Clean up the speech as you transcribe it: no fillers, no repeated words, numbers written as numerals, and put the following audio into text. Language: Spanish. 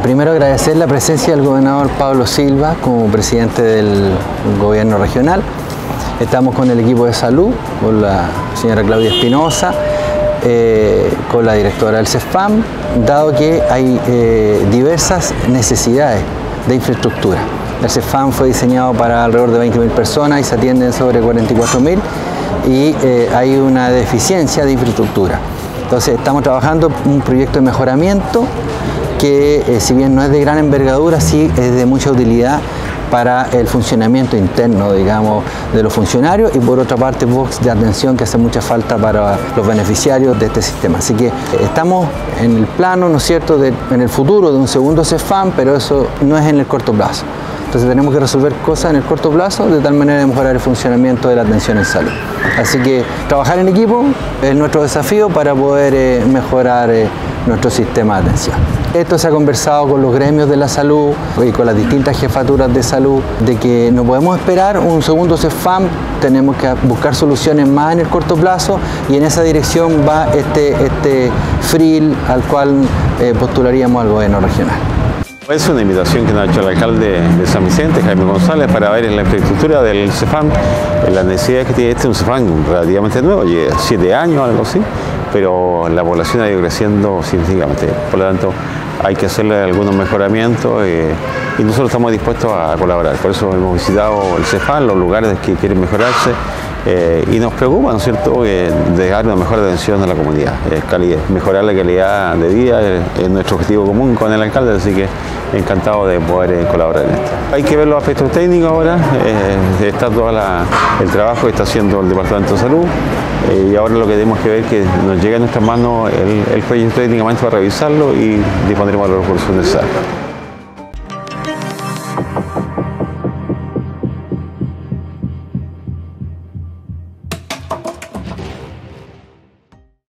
Primero agradecer la presencia del gobernador Pablo Silva como presidente del gobierno regional. Estamos con el equipo de salud, con la señora Claudia Espinosa, con la directora del CESFAM, dado que hay diversas necesidades de infraestructura. El CESFAM fue diseñado para alrededor de 20.000 personas y se atienden sobre 44.000 y hay una deficiencia de infraestructura. Entonces estamos trabajando un proyecto de mejoramiento que si bien no es de gran envergadura, sí es de mucha utilidad para el funcionamiento interno, digamos, de los funcionarios y por otra parte box de atención que hace mucha falta para los beneficiarios de este sistema. Así que estamos en el plano, ¿no es cierto?, en el futuro de un segundo CESFAM, pero eso no es en el corto plazo. Entonces tenemos que resolver cosas en el corto plazo de tal manera de mejorar el funcionamiento de la atención en salud. Así que trabajar en equipo es nuestro desafío para poder mejorar nuestro sistema de atención. Esto se ha conversado con los gremios de la salud y con las distintas jefaturas de salud de que no podemos esperar un segundo CESFAM, tenemos que buscar soluciones más en el corto plazo y en esa dirección va este FRIL al cual postularíamos al gobierno regional. Es una invitación que nos ha hecho el alcalde de San Vicente, Jaime González, para ver en la infraestructura del CESFAM, las necesidades que tiene un CESFAM relativamente nuevo, lleva 7 años, algo así, pero la población ha ido creciendo significativamente. Por lo tanto, hay que hacerle algunos mejoramientos y nosotros estamos dispuestos a colaborar. Por eso hemos visitado el CESFAM, los lugares que quieren mejorarse y nos preocupa, ¿no es cierto?, de dar una mejor atención a la comunidad. Mejorar la calidad de vida es nuestro objetivo común con el alcalde, así que encantado de poder colaborar en esto. Hay que ver los aspectos técnicos ahora, está todo el trabajo que está haciendo el Departamento de Salud y ahora lo que tenemos que ver es que nos llegue a nuestras manos el proyecto técnicamente para revisarlo y dispondremos de los recursos necesarios.